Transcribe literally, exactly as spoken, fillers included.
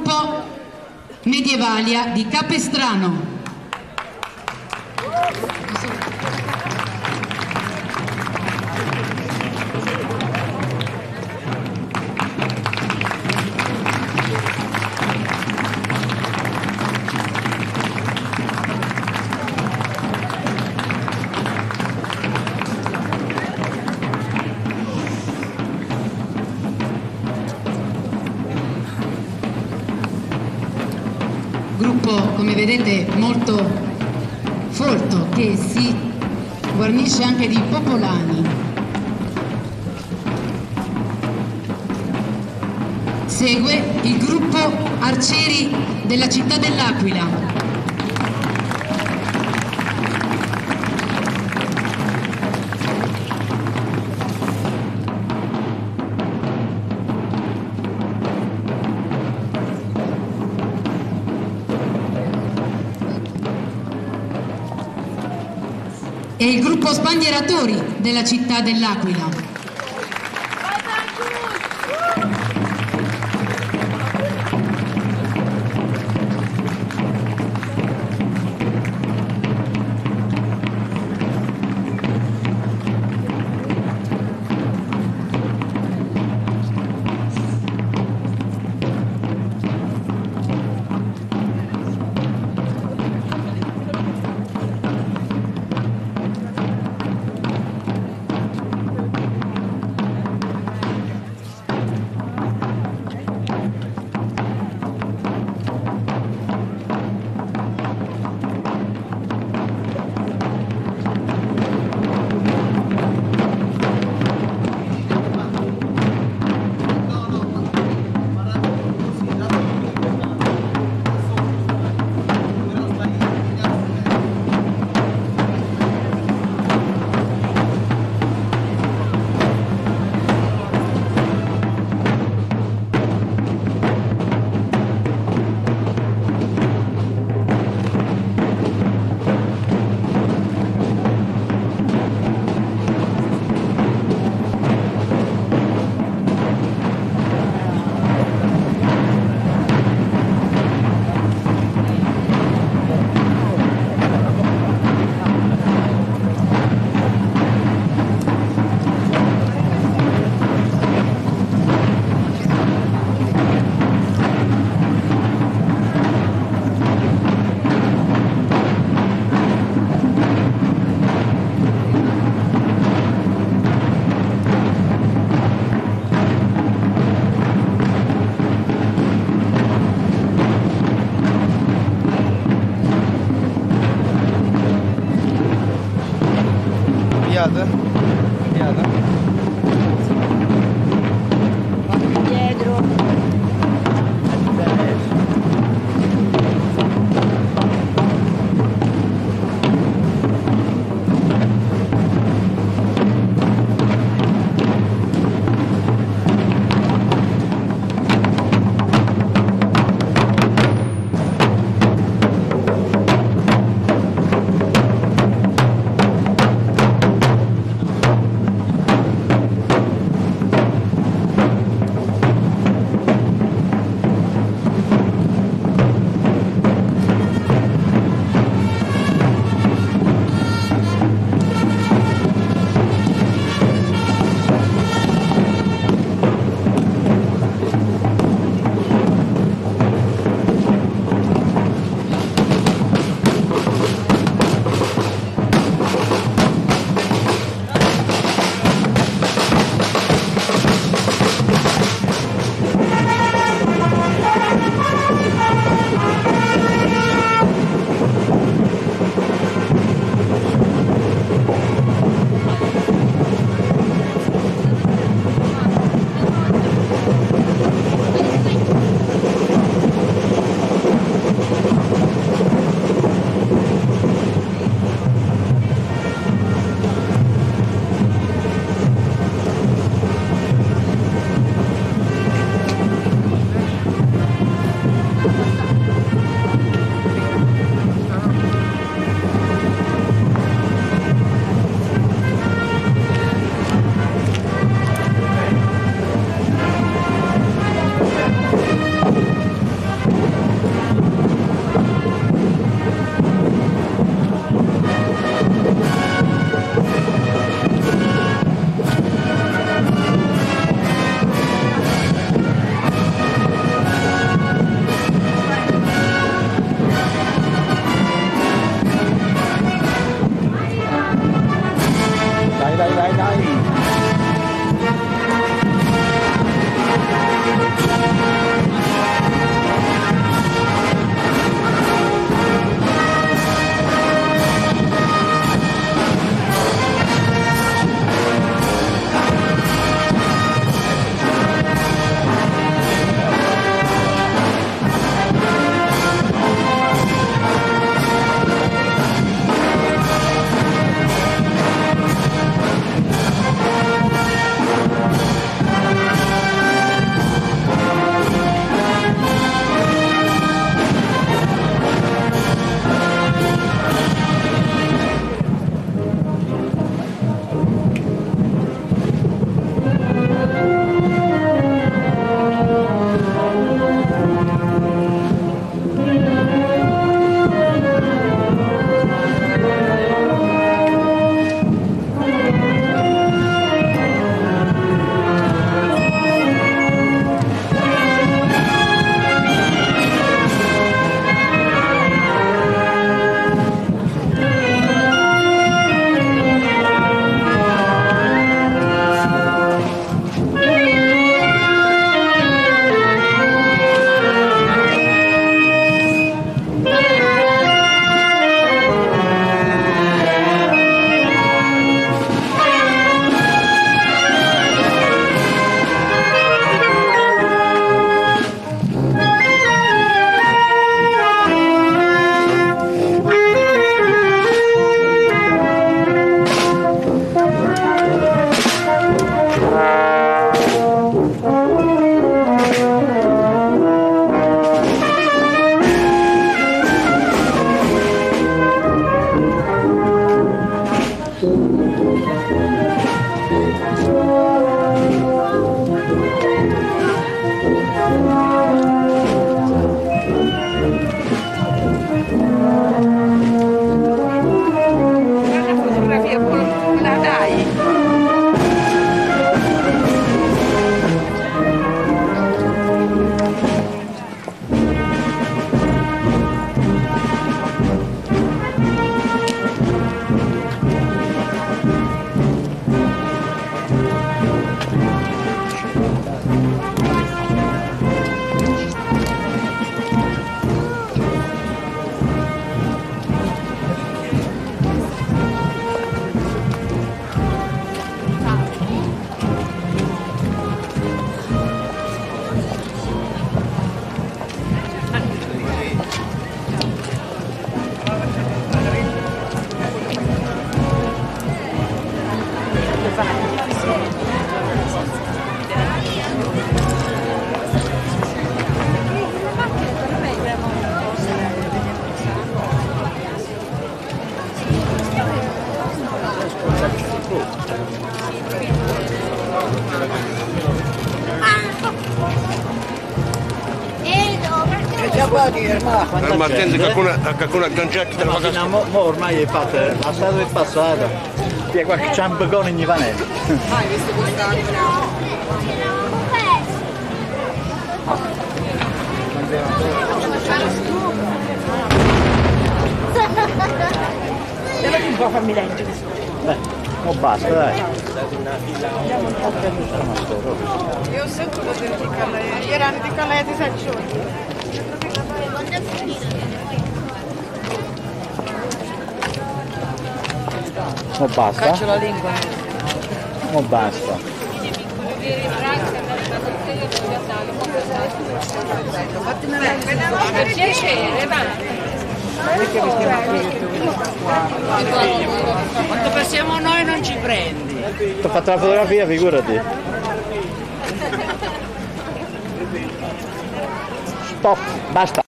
gruppo Medievalia di Capestrano. Gruppo, come vedete, molto folto, che si guarnisce anche di popolani. Segue il gruppo Arcieri della città dell'Aquila. E il gruppo Sbandieratori della città dell'Aquila. Piada? Piada? Dietro. Ma attenti che qualcuno agganciato te la ma mo, mo ormai è fatto, la statua è passata. C'è qualche ciampicone in panello. Hai visto quest'anno? Devo un po' farmi leggere. Beh, non basta, dai. Io ho sempre lo di Calais. Ieri anni di Calais di sette giorni. Non basta? Caccio la lingua. Non basta. Per piacere, va. Quando passiamo noi non ci prendi. Ti ho fatto la fotografia, figurati. Stop, basta.